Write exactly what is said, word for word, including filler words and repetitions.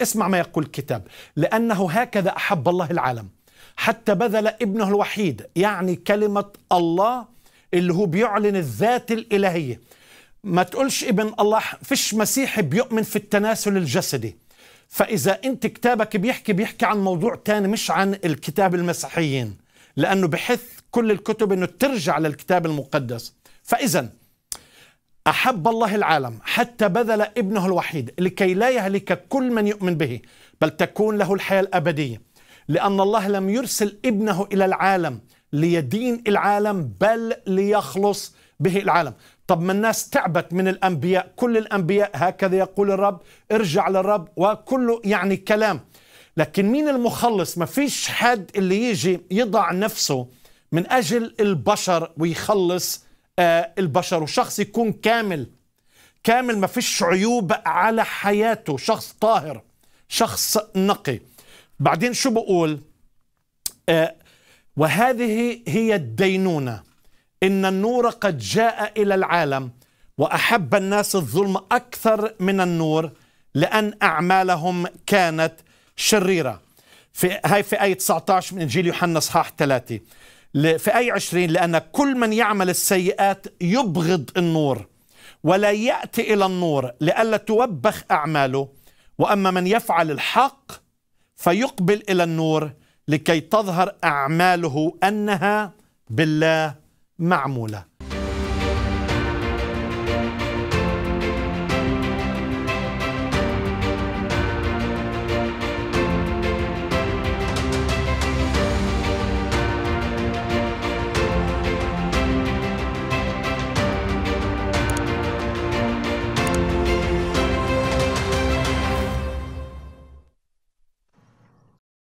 اسمع ما يقول الكتاب: لأنه هكذا أحب الله العالم حتى بذل ابنه الوحيد. يعني كلمة الله اللي هو بيعلن الذات الإلهية. ما تقولش ابن الله، فيش مسيحي بيؤمن في التناسل الجسدي. فإذا أنت كتابك بيحكي بيحكي عن موضوع تاني مش عن الكتاب المسيحيين، لأنه بحث كل الكتب أنه ترجع للكتاب المقدس. فإذا أحب الله العالم حتى بذل ابنه الوحيد لكي لا يهلك كل من يؤمن به بل تكون له الحياة الأبدية. لأن الله لم يرسل ابنه إلى العالم ليدين العالم بل ليخلص به العالم. طب ما الناس تعبت من الأنبياء، كل الأنبياء هكذا يقول الرب، ارجع للرب، وكله يعني كلام. لكن مين المخلص؟ ما فيش حد اللي يجي يضع نفسه من أجل البشر ويخلص آه البشر، وشخص يكون كامل كامل ما فيش عيوب على حياته، شخص طاهر، شخص نقي. بعدين شو بقول؟ آه وهذه هي الدينونة، إن النور قد جاء إلى العالم وأحب الناس الظلم أكثر من النور لأن أعمالهم كانت شريرة. في هاي في آية تسعة عشر من إنجيل يوحنا إصحاح ثلاثة. في آية عشرين: لأن كل من يعمل السيئات يبغض النور ولا يأتي إلى النور لئلا توبخ أعماله، وأما من يفعل الحق فيقبل إلى النور لكي تظهر أعماله أنها بالله معمولة.